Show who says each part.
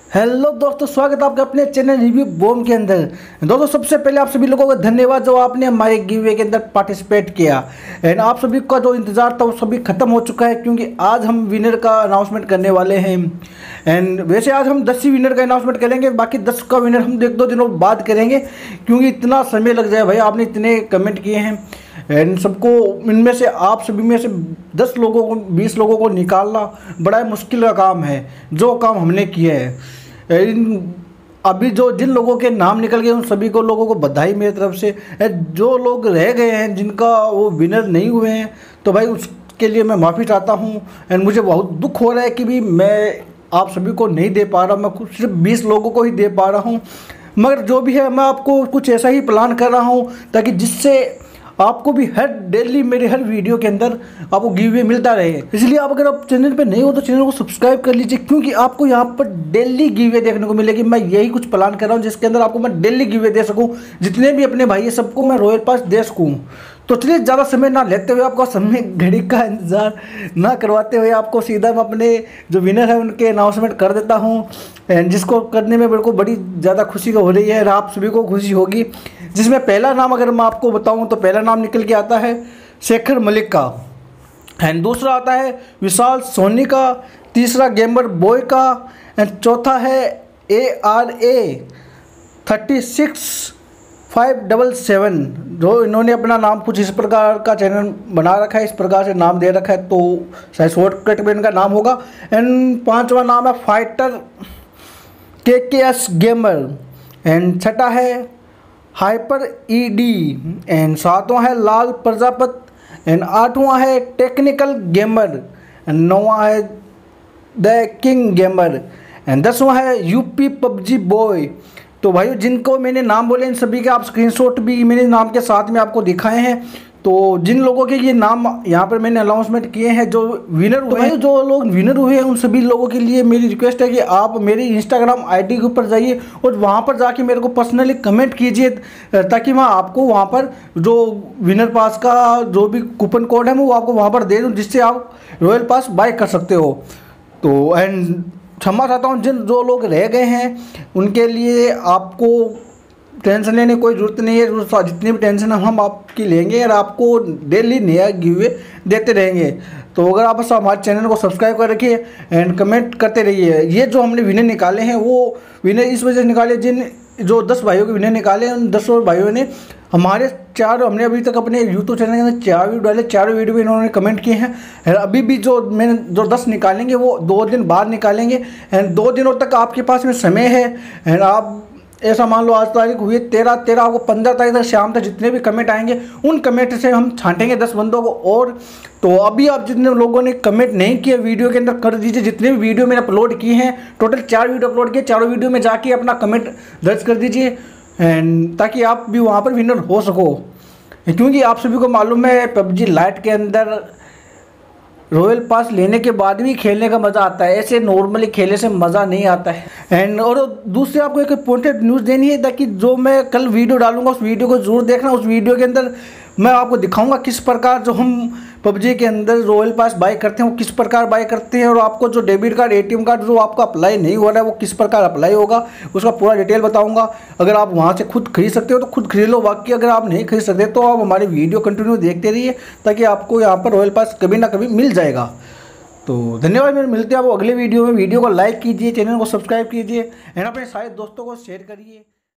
Speaker 1: Hello दोस्तों, स्वागत है आपका अपने चैनल रिव्यू बॉम के अंदर। दोस्तों सबसे पहले आप सभी लोगों को धन्यवाद जो आपने हमारे गिव के अंदर पार्टिसिपेट किया। एंड आप सभी का जो इंतज़ार था वो सभी खत्म हो चुका है, क्योंकि आज हम विनर का अनाउंसमेंट करने वाले हैं। एंड वैसे आज हम 10 ही विनर का अनाउंसमेंट करेंगे, बाकी 10 का विनर हम 1-2 दिनों बाद करेंगे, क्योंकि इतना समय लग जाए भाई। आपने इतने कमेंट किए हैं एंड सबको इनमें से आप सभी में से 10 लोगों को 20 लोगों को निकालना बड़ा मुश्किल का काम है, जो काम हमने किया है। अभी जो जिन लोगों के नाम निकल गए उन सभी को लोगों को बधाई मेरी तरफ से। जो लोग रह गए हैं जिनका वो विनर नहीं हुए हैं, तो भाई उसके लिए मैं माफ़ी चाहता हूँ। एंड मुझे बहुत दुख हो रहा है कि भी मैं आप सभी को नहीं दे पा रहा, मैं सिर्फ 20 लोगों को ही दे पा रहा हूँ। मगर जो भी है मैं आपको कुछ ऐसा ही प्लान कर रहा हूँ ताकि जिससे आपको भी हर डेली मेरे हर वीडियो के अंदर आपको गिव अवे मिलता रहे। इसलिए आप अगर आप चैनल पे नहीं हो तो चैनल को सब्सक्राइब कर लीजिए, क्योंकि आपको यहाँ पर डेली गिव अवे देखने को मिलेगी। मैं यही कुछ प्लान कर रहा हूँ जिसके अंदर आपको मैं डेली गिव अवे दे सकूँ, जितने भी अपने भाई है सबको मैं रॉयल पास दे सकूँ। तो चलिए ज़्यादा समय ना लेते हुए, आपको समय घड़ी का इंतज़ार ना करवाते हुए, आपको सीधा मैं अपने जो विनर है उनके अनाउंसमेंट कर देता हूँ। एंड जिसको करने में मेरे को बड़ी ज़्यादा खुशी हो रही है और आप सभी को खुशी होगी। जिसमें पहला नाम अगर मैं आपको बताऊं तो पहला नाम निकल के आता है शेखर मलिक का, एंड दूसरा आता है विशाल सोनी का, तीसरा गेमर बॉय का, एंड चौथा है ARA 36577। जो इन्होंने अपना नाम कुछ इस प्रकार का चैनल बना रखा है, इस प्रकार से नाम दे रखा है, तो शायद शॉर्टकट में इनका नाम होगा। एंड पांचवा नाम है फाइटर KKS गेमर, एंड छठा है हाइपर ED, एंड सातवां है लाल प्रजापत, एंड आठवां है टेक्निकल गेमर, एंड नौवां है द किंग गेमर, एंड 10वां है UP PUBG बॉय। तो भाई जिनको मैंने नाम बोले इन सभी के आप स्क्रीनशॉट भी मेरे नाम के साथ में आपको दिखाए हैं। तो जिन लोगों के ये नाम यहाँ पर मैंने अनाउंसमेंट किए हैं जो विनर हुए हैं, जो लोग विनर हुए हैं उन सभी लोगों के लिए मेरी रिक्वेस्ट है कि आप मेरी इंस्टाग्राम ID के ऊपर जाइए और वहाँ पर जाके मेरे को पर्सनली कमेंट कीजिए, ताकि मैं आपको वहाँ पर जो विनर पास का जो भी कूपन कोड है वो आपको वहाँ पर दे दूँ, जिससे आप रॉयल पास बाय कर सकते हो। तो एंड क्षमा चाहता हूँ जिन जो लोग रह गए हैं उनके लिए आपको टेंशन लेने की कोई ज़रूरत नहीं है। जितनी भी टेंशन हम आपकी लेंगे और आपको डेली नया गिव अवे देते रहेंगे। तो अगर आप बस हमारे चैनल को सब्सक्राइब कर रखिए एंड कमेंट करते रहिए। ये जो हमने विनर निकाले हैं वो विनर इस वजह से निकाले, जिन जो 10 भाइयों के विनर निकाले हैं उन 10 भाइयों ने हमने अभी तक अपने यूट्यूब चैनल के अंदर 4 वीडियो डाले, 4 वीडियो में इन्होंने कमेंट किए हैं। अभी भी जो 10 निकालेंगे वो 2 दिन बाद निकालेंगे, एंड 2 दिनों तक आपके पास में समय है। एंड आप ऐसा मान लो आज तारीख हुई 13 आपको 15 तारीख तक शाम तक जितने भी कमेंट आएंगे उन कमेंट से हम छांटेंगे 10 बंदों को। और तो अभी आप जितने लोगों ने कमेंट नहीं किए वीडियो के अंदर कर दीजिए। जितने भी वीडियो मैंने अपलोड किए हैं, टोटल 4 वीडियो अपलोड किए, 4 वीडियो में जाके अपना कमेंट दर्ज कर दीजिए, एंड ताकि आप भी वहाँ पर विनर हो सको। क्योंकि आप सभी को मालूम है PUBG लाइट के अंदर रॉयल पास लेने के बाद भी खेलने का मज़ा आता है, ऐसे नॉर्मली खेलने से मज़ा नहीं आता है। एंड और दूसरी आपको एक इम्पोर्टेंट न्यूज़ देनी है, ताकि जो मैं कल वीडियो डालूंगा उस वीडियो को जरूर देखना। उस वीडियो के अंदर मैं आपको दिखाऊंगा किस प्रकार जो हम PUBG के अंदर रॉयल पास बाय करते हैं वो किस प्रकार बाय करते हैं, और आपको जो डेबिट कार्ड ATM कार्ड जो आपका अप्लाई नहीं हो रहा है वो किस प्रकार अप्लाई होगा उसका पूरा डिटेल बताऊंगा। अगर आप वहां से खुद खरीद सकते हो तो खुद खरीद लो, बाकी अगर आप नहीं खरीद सकते तो आप हमारी वीडियो कंटिन्यू देखते रहिए, ताकि आपको यहाँ पर रॉयल पास कभी ना कभी मिल जाएगा। तो धन्यवाद, मेरे मिलते हैं आपको अगले वीडियो में। वीडियो को लाइक कीजिए, चैनल को सब्सक्राइब कीजिए, एंड अपने सारे दोस्तों को शेयर करिए।